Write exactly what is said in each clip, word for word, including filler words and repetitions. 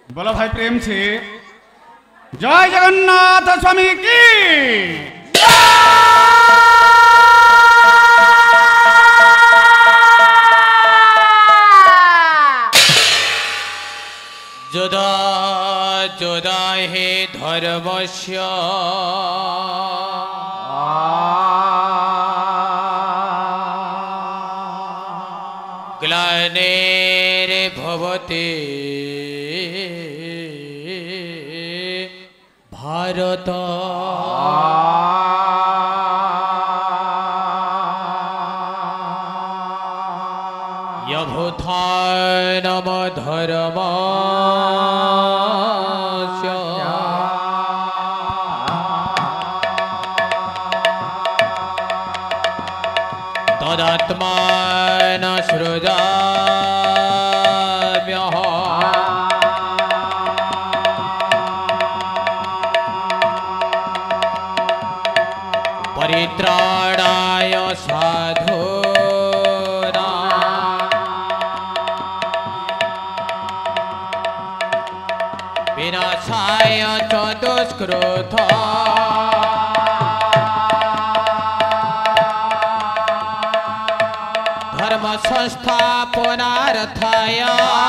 बोलो भाई प्रेम से जय जगन्नाथ स्वामी की जुदा जुदा हे धर्मस्य ग्लानिर् भवति भारत यभूथानम धर्मस्य तदात्मान सृजाम्यः परित्राणाय साधूनां विनाशाय च दुष्कृतां धर्म संस्थापनार्थाय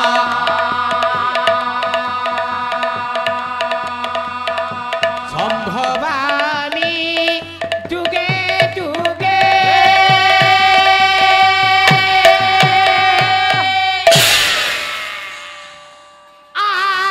संभवामि जुगे जुगे आ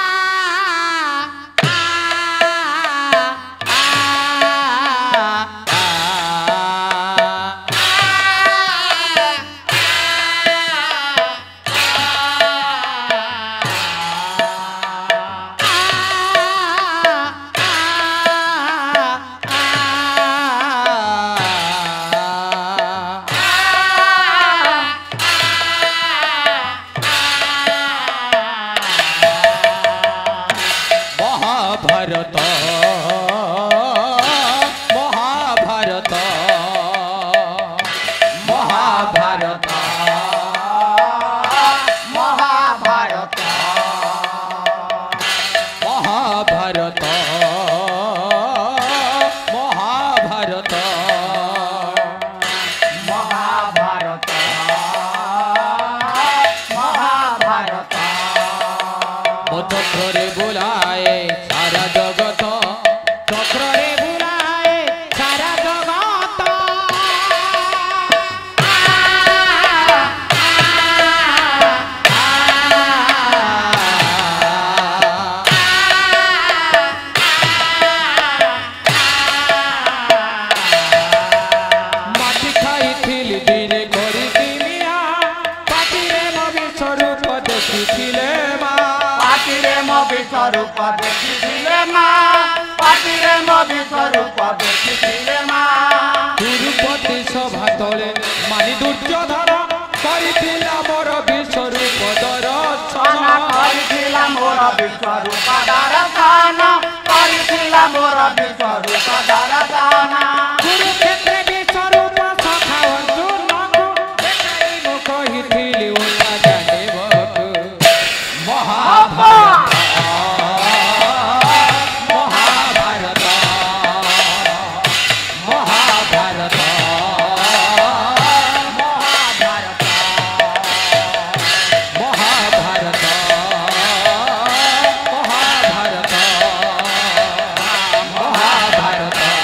महाभारत महाभारत महाभारत महाभारत महाभारत महाभारत महाभारत महाभारत चक्रे बुलाए सारा जगत चक्रे बुलाए सारा जगत माटी खाई दिने करी पाटिरे मो विश्वरूप देखिथिले पाटिरे मो विश्वरूप देखिथिले माँ पाटिरे मो विश्वरूप देखिथिले माँ तिरुपति सभा तले मानी दुर्योधन करिथिला मोर विश्वरूप दर्शन करिथिला मोर विश्वरूप दर्शन करिथिला मोर विश्वरूप दर्शन कुरुक्षेत्र विश्वरूप सखा अर्जुनकु देखाई मो कहिथिली उल्टा जानेबकु महाभारत महाभारत महाभारत महाभारत महाभारत महाभारत महाभारत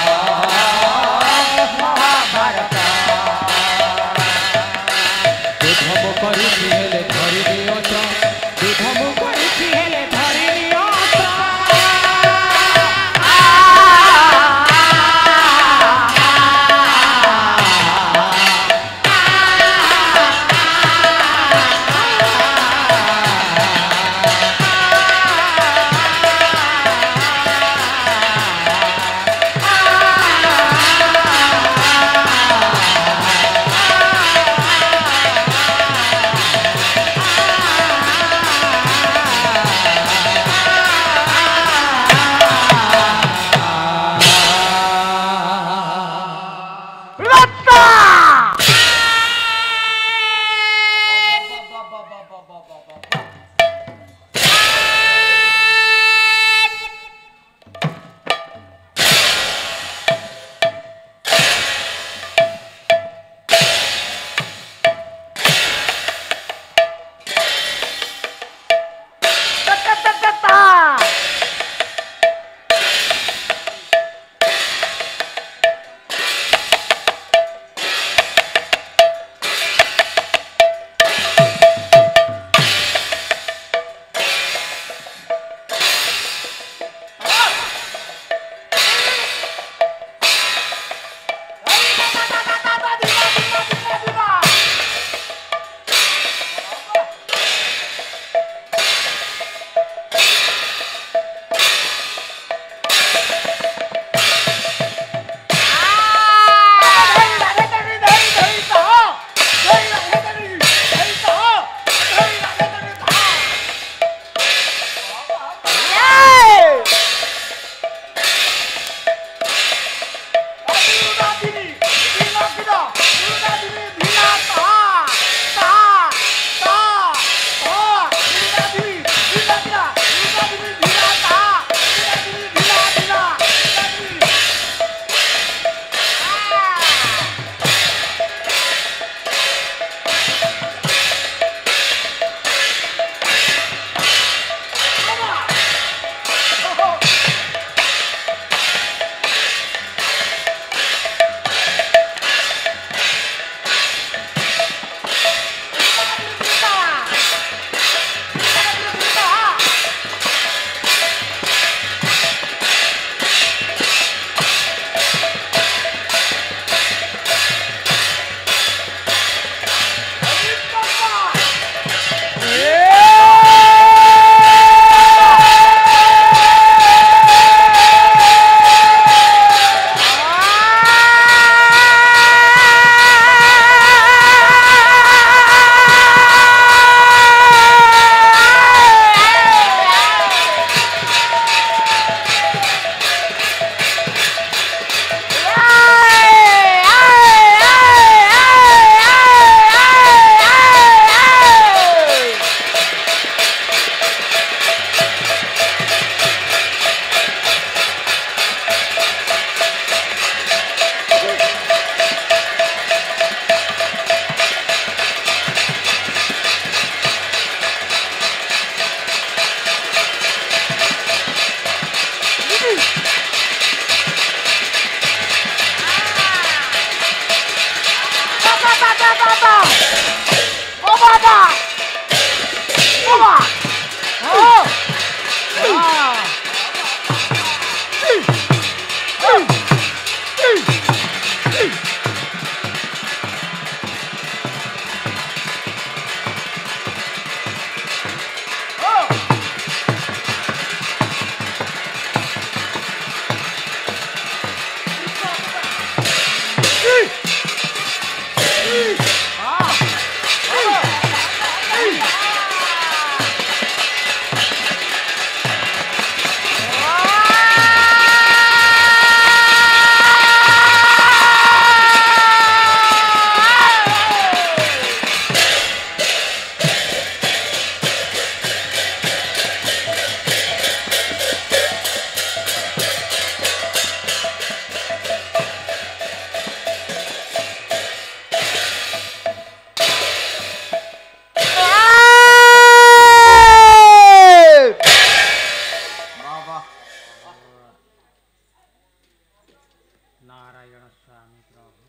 नारायण स्वामी प्रभु।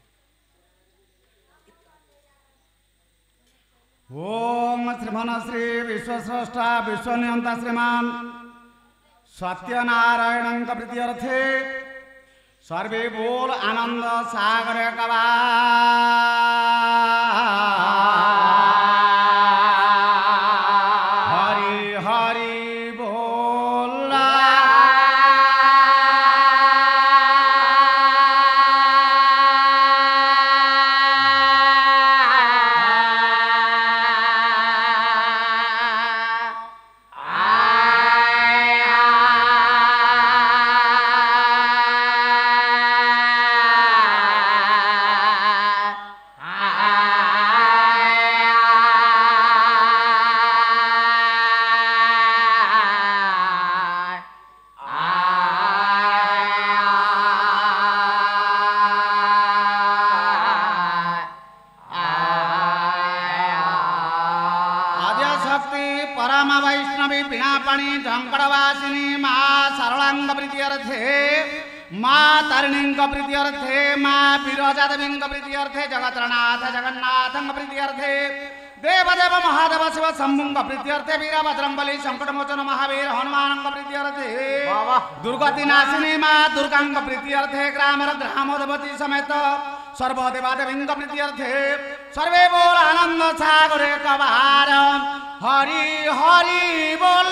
ओम श्रीमन श्री विश्वस्रष्टा विश्वनियंता श्रीमान सत्यनारायण प्रीत्यर्थे सर्वे बोल आनंद सागर कवा हरि हरि बोल। परम वैष्णवी पिणापणी झंकड़वासिनी माँ सरलांग प्रीत्यर्थे माँ तारिणींग प्रीत्यर्थे माँ विरजा देवींग प्रीत्यर्थे जगत्रनाथ जगन्नाथंग प्रीत्यर्थे देवदेव महादेव शिव शंभुंग प्रीत्यर्थे वीरभद्रंबली संकटमोचन महावीर हनुमानंग प्रीत्यर्थे दुर्गति नाशिनी माँ दुर्गांग प्रीत्यर्थे ग्रामर ग्रामोदवती समेत सर्वदेवादेवींग प्रीत्यर्थे सर्वे बोल आनंद सागरे कबार हरि हरि बोल।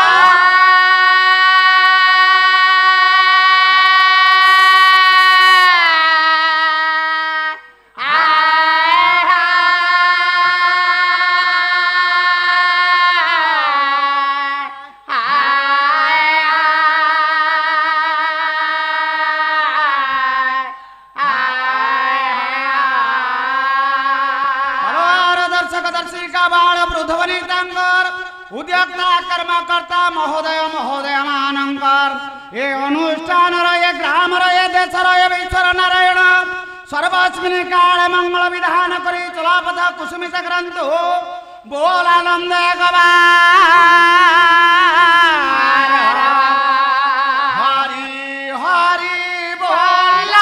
उद्योक्ता कर्मकर्ता महोदय महोदय मानंकर ये अनुष्ठान ये ग्राम ये देश ये ईश्वर नारायण सर्वस्मिन् काले मंगल विधान करी चलापथ कुसुमित ग्रंथ बोल आनंद गवार हरि हरि बोल।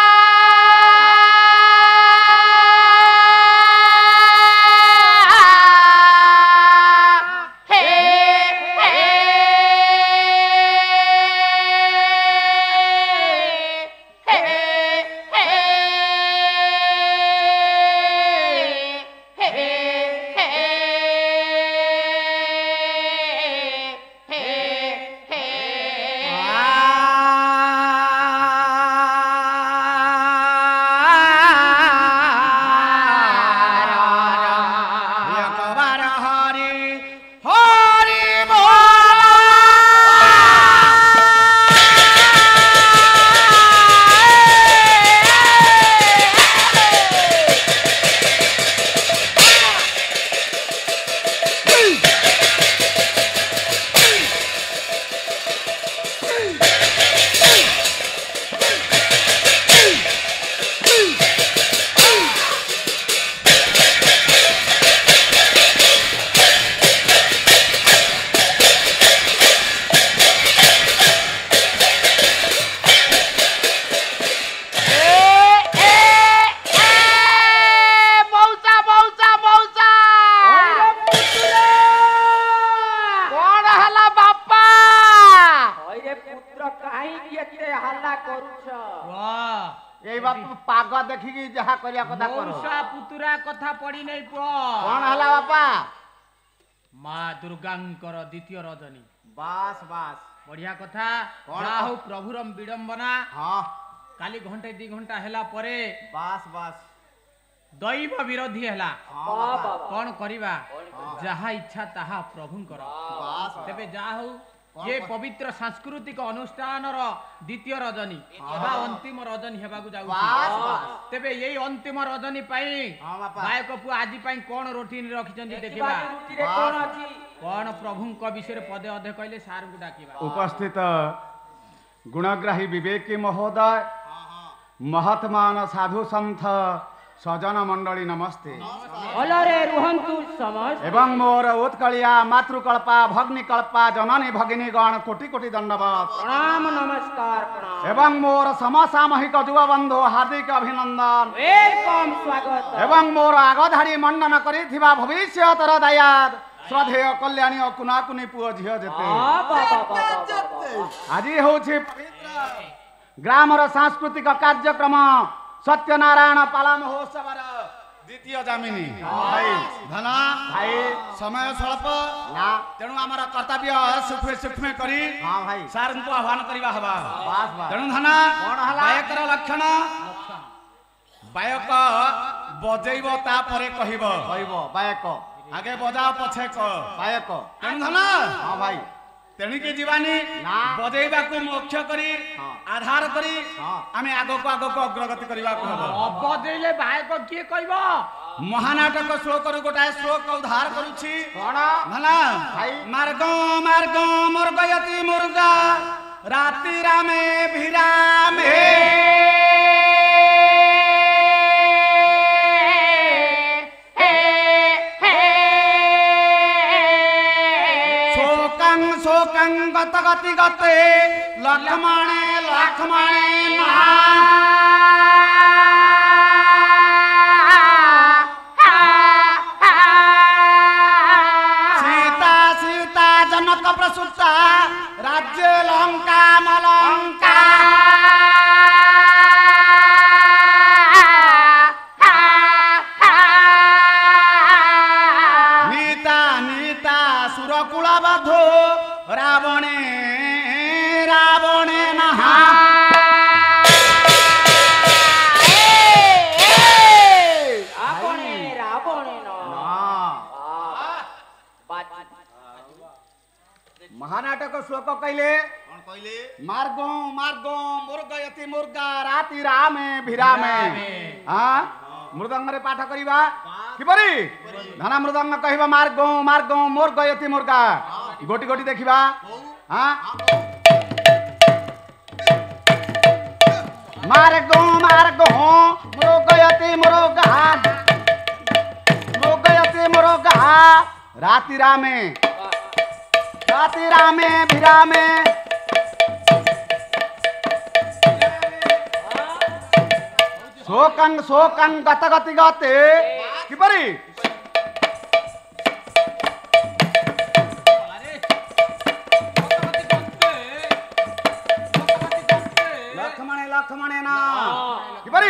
पाग देखिकी जहा करिया कथा करो मौसा पुतुरा कथा पड़ी नहीं पुओ कोन हला बापा माँ दुर्गांकर द्वितीय रजनी बास बास बढ़िया कथा कौन जाहु प्रभुरम विडंबना हां काली घंटे दी घंटा हेला परे बास बास दैव विरोधी हेला हां कौन करिबा जहा इच्छा ताहा प्रभुंकर बास तेबे जाहु ये पवित्र सांस्कृतिक अनुष्ठान द्वितीय रजनी बा अंतिम रजनी हेबाकु जाउ तेबे यही अंतिम रजनी पाई गायक पु आजि पाई कोन रोटी रखिचंदी देखिबा कोन अछि कोन प्रभुंक विषय पदे अधे कहले सार को डाकिबा उपस्थित गुणग्राही विवेकी महोदय महात्मान साधु संत सजन मंडली नमस्ते भलरे रुहन्तु समस्त एवं मोर उत्कलिया मातृकल्पा भग्निकल्पा जननी भगिनी गण कोटि कोटि दंडवत प्रणाम नमस्कार प्रणाम एवं मोर समसामहिक युवा बंधु हार्दिक अभिनंदन वेलकम स्वागत एवं मोर आगधाड़ी मंडन करिथिबा भविष्यतर दयाद श्रद्धेय कल्याणी और कुनाकुनी पुओ झियो जेते आ बाबा बाबा आज होछि पवित्र ग्रामर सांस्कृतिक कार्यक्रम सत्यनारायण पाला महोत्सवर द्वितीय जामिनी भाई धना भाई समय स्वल्प ना तेणु आमर कर्तव्य सुफे सुफे करी हां भाई सार को आह्वान करिवा हबा बास बास तेणु धना कोन हला बायकर लक्षण बायक बजैबो ता परे कहिबो कहिबो बायक आगे बजाओ पछे क बायक तेणु धना हां भाई तेणिके जीवानी बजेबा को मुख्य करी आधार करी आमे आगो को आगो को अग्रगति करबा को हबो बजेले बायक किए कहबो महानाटक श्लोक रु गोटाए श्लोक उद्धार करूछि कोन भला भाई मार्ग मार्ग मुर्गयति मुर्गा राति रामे भिरामे गत गति गते लक्ष्मणे लक्ष्मणे सीता सीता जनक प्रसूता राज्य लंका मलंका नीता नीता सुरकुला बाधो रावणे रावणे नहा रावणे रावणे महानाटक श्लोक कहले कौन कहले मार्गो मार्गो मुर्गयति मुर्गा राति रामे भिरामे हां मृदंग रे पाठ करिबा किपरि धना मृदंग कहबा मार्गो मार्गो मुर्गयति मुर्गा गोटी गोटी देखिबा हां मार्गो मार्गो मुर्गयति मुर्गा मुर्गयति मुर्गा राति रामे राति रामे भिरामे शोकं शोकं गत गति गते किपरि लक्ष्मणे लक्ष्मणे ना किपरि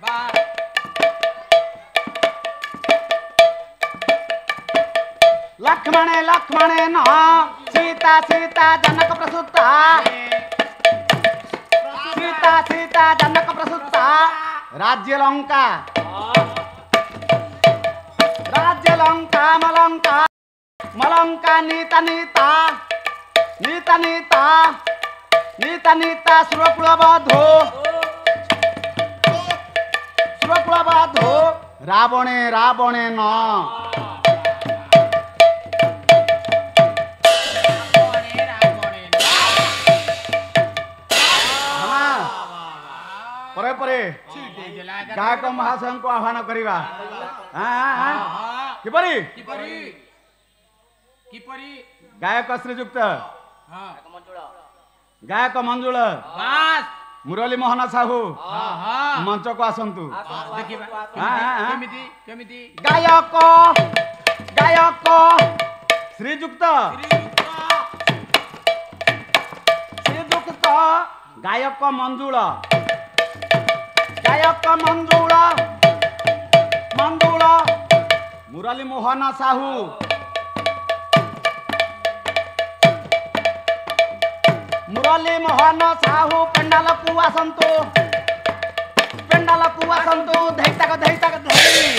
लक्ष्मणे लक्ष्मणे ना सीता सीता जनक प्रसूता सीता सीता जनक प्रसूता राज्य लंका राज्य लंका मलंका मलंका नीता नीता नीता नीता नीता नीता सुरकुल बाधो सुरकुल बाधो रावणे रावणे न परे परे गायक महाशय को आह्वान करिवा किपरि किपरि किपरि गायक श्रीयुक्त हां गायक मंजुल बास मुरली मोहन साहू हां हां मंच को आसंतु देखिबा केमिति केमिति गायक गायक श्रीयुक्त श्रीयुक्त गायक मंजुल गायक मंजुल मंजुल मुरली मोहन साहू मुरली मोहन साहू पेंडाल को आसंतु पेंडाल को आसंतु धैतक धैतक धै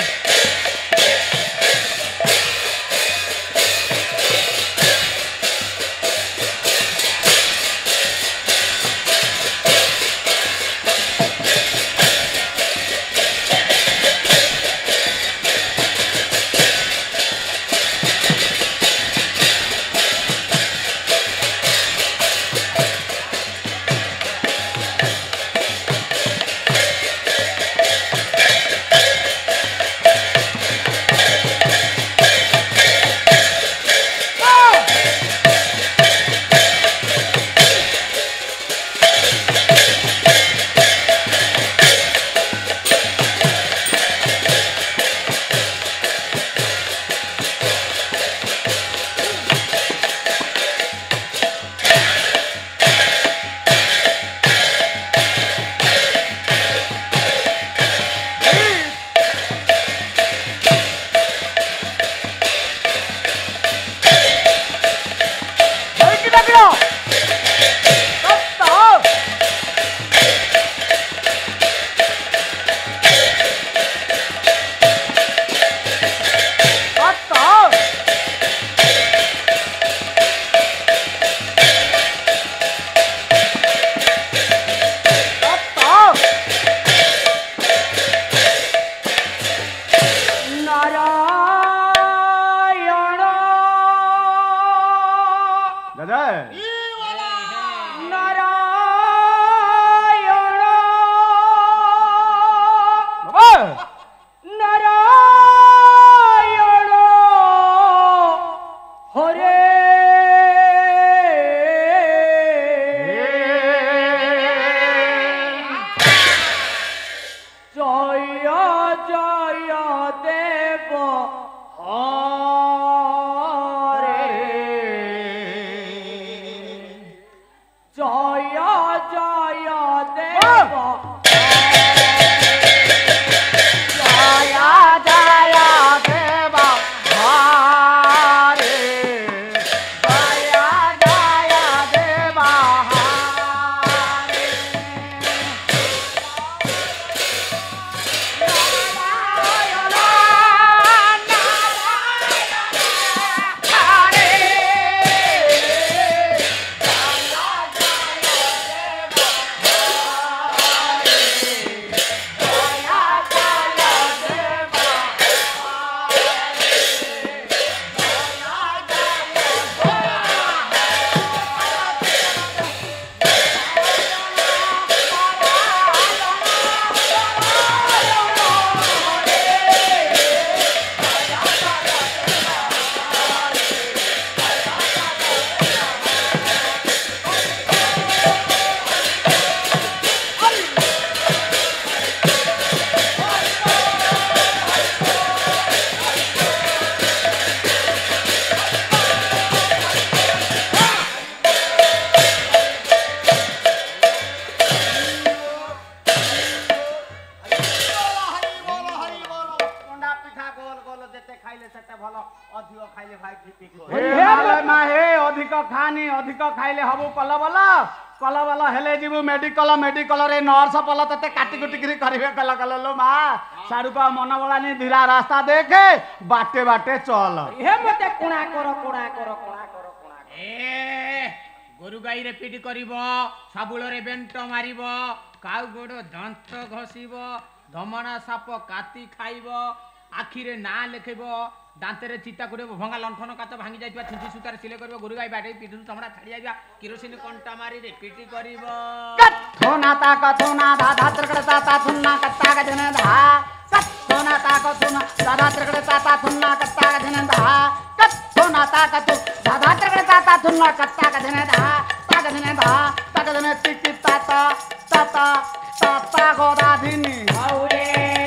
हे माले मा हे अधिक खानी अधिक खाइले हबु कल बल कल बल हेले जीवु मेडिकल मेडिकल रे नर्स पल तते काटी कुटी करी करिवे कल कल लो मा साडू का मन बलानी धीरा रास्ता देखे बाटे बाटे चल हे मते कुणा करो कुणा करो कुणा करो कुणा ए गोरु गाई रे पिटी करिवो साबुळ रे बेंट मारिवो काउ गोड़ दांत घसीबो धमना साप काती खाइबो आखि रे ना लेखिबो दांतरे चिता गुड़े भंगा लंठन काच भांगी जाइबा छुंची सुतार सिले करबो गोरु गाई बाटे पिटु चमड़ा छाड़ी जाइबा किरोसिन कंटा मारी रे पिटी करिवो थोना ताक थोना धा धात्र करता ता थुन्ना कत्ता का जने धा कत थोना ताक थोना धा धात्र करता ता थुन्ना कत्ता का जने धा कत थोना ताक तू धा धात्र करता ता थुन्ना कत्ता का जने धा ता का जने धा ता का जने टिक ता ता ता ता ता गोदाधिनी औरे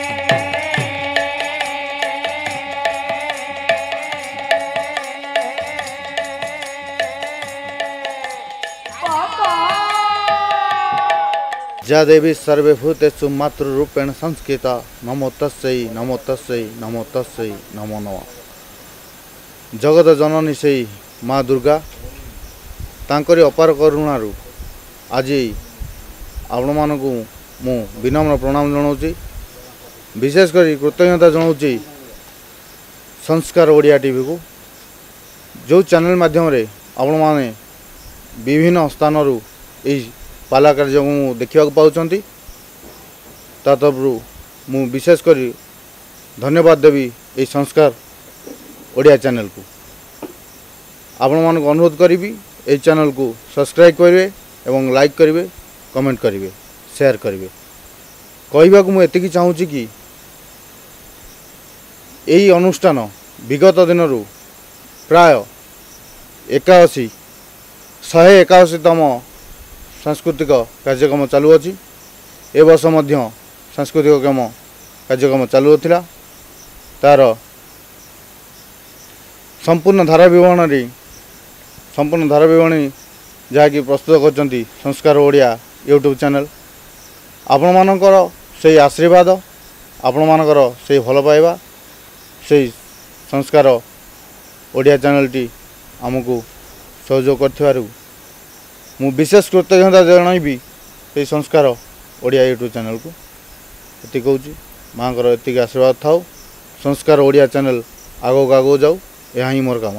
जा देवी सर्वभूतेषु मातृरूपेण संस्कृता नमो तस्यै नमो तस्यै नमो तस्यै नमो नमः। जगत जननी से माँ दुर्गा तांकरी अपार करुणारू आज आपण मानक मु विनम्र प्रणाम जनाऊँगी विशेषकर कृतज्ञता जनाऊँगी संस्कार ओडिया टीवी को जो चैनल माध्यम रे आपण माने विभिन्न स्थानरू यही पाला कार्य देखा पाँच तरफरू मु विशेषकर धन्यवाद देवी ये संस्कार ओडिया चैनल को आपण मानक अनुरोध करी ये चैनल को सब्सक्राइब करेंगे एवं लाइक करेंगे कमेंट करेंगे शेयर करेंगे कहवा को मुझे चाहूँगी कि यही अनुष्ठान विगत दिन प्राय एकाशी शहे एकाशीतम सांस्कृतिक कार्यक्रम चालू अच्छी ए वर्ष मध्य सांस्कृतिक कम कार्यक्रम चालू था तार संपूर्ण धारा विवरणी संपूर्ण धारा विवरणी जहाँकि प्रस्तुत कर संस्कार ओडिया यूट्यूब चैनल आपण मानकर से आशीर्वाद आपण मानकर से भल पाइबा से संस्कार ओडिया चैनल टी आमको सहयोग कर मु विशेष कृतज्ञता जनइबी ये संस्कार ओडिया यूट्यूब चैनल को ये कहूँ माँ को ये आशीर्वाद थाउ संस्कार ओडिया चैनल आगो आगो जाऊ यह ही मोर काम।